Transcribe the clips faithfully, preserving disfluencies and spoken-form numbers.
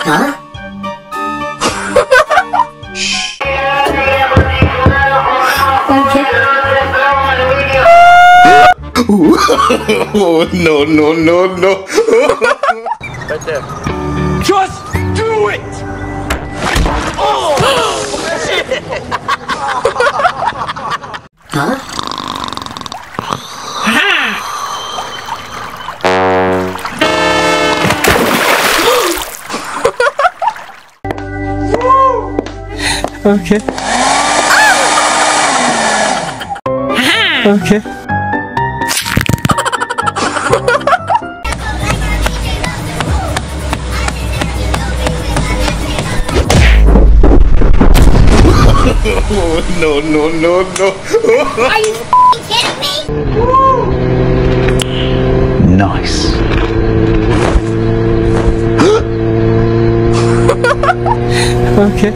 Huh? Oh, no, no, no, no. Right there. Just do it! Oh! Shit! Huh? Okay. Okay. Oh, no, no, no, no. Are you kidding me? Nice. Okay.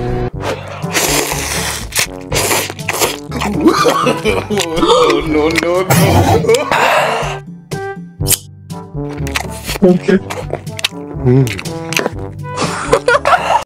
Oh, no, no, no, no. Okay. Mm.